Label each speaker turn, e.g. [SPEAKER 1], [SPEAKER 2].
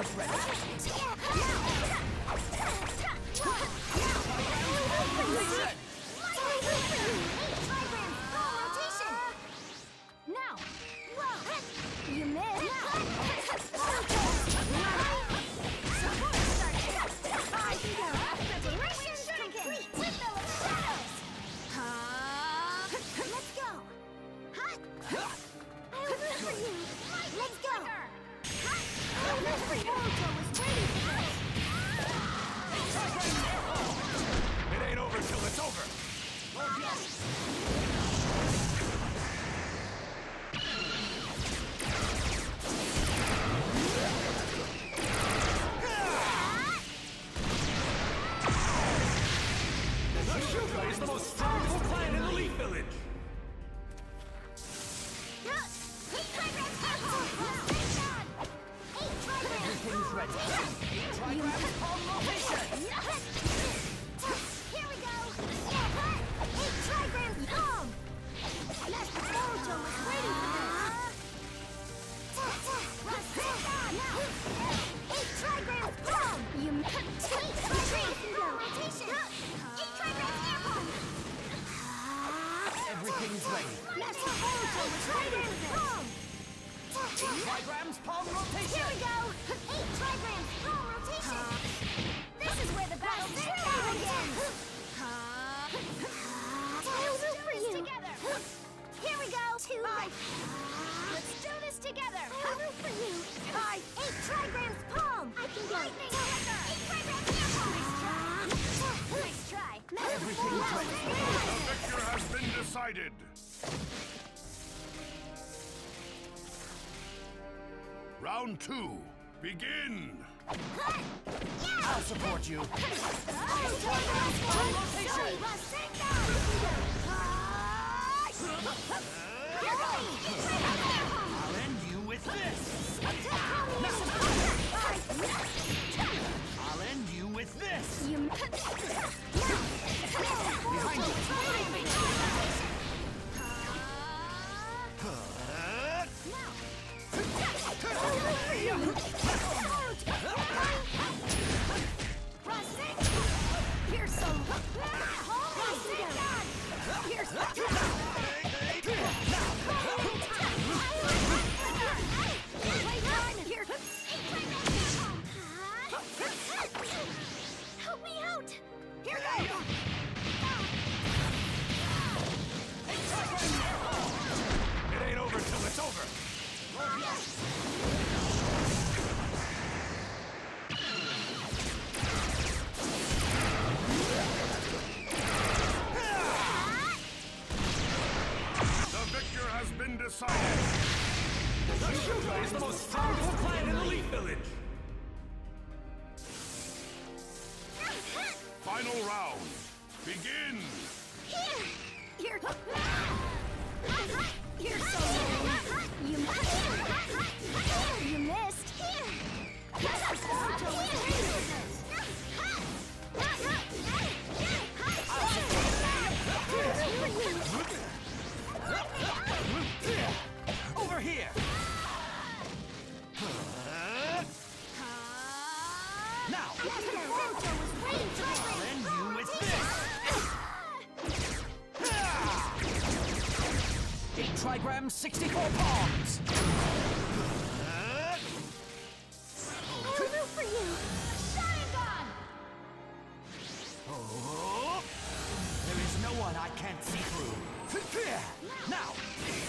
[SPEAKER 1] is ready.
[SPEAKER 2] Now! You missed! Mission complete! Whittle of Shadows! Let's go! I'll root for you! Let's go! I'll root for you! Boruto was waiting for this!
[SPEAKER 3] It ain't over till it's over! The Shuka is the most powerful clan in the Leaf Village!
[SPEAKER 1] Everything's ready. Trigrams on rotation.
[SPEAKER 2] Here we go! 8 trigrams palm! Master Boruto was waiting for this! Now! 8 trigrams palm! You 8 trigrams palm rotation! 8 trigrams air palm!
[SPEAKER 1] Everything's ready.
[SPEAKER 2] Master Boruto was waiting for this!
[SPEAKER 1] Trigrams palm rotation.
[SPEAKER 2] Here we go! 8 trigrams palm rotation! This is where the battle begins! I'll root for you! Together. Here we go! 2 Let's do this together! I'll root for you! 8 trigrams palm! I can do it! 8 trigrams air palm! Nice try!
[SPEAKER 1] Everything's ready.
[SPEAKER 3] The victor has been decided! Round 2, begin!
[SPEAKER 1] I'll support you. I'll end you with this. I'll end you with this. Behind
[SPEAKER 2] Here's some. Here's help me out! Here goes!
[SPEAKER 3] It ain't over till it's over! The victor has been decided! The Shuka is the most powerful clan in the Leaf Village! Final round, begin!
[SPEAKER 2] You're so you missed.
[SPEAKER 1] over here. Now. I'll end you with this. 8 trigrams, 64 palms.
[SPEAKER 2] I'll root for you. Sharingan!
[SPEAKER 1] Oh, there is no one I can't see through. Now.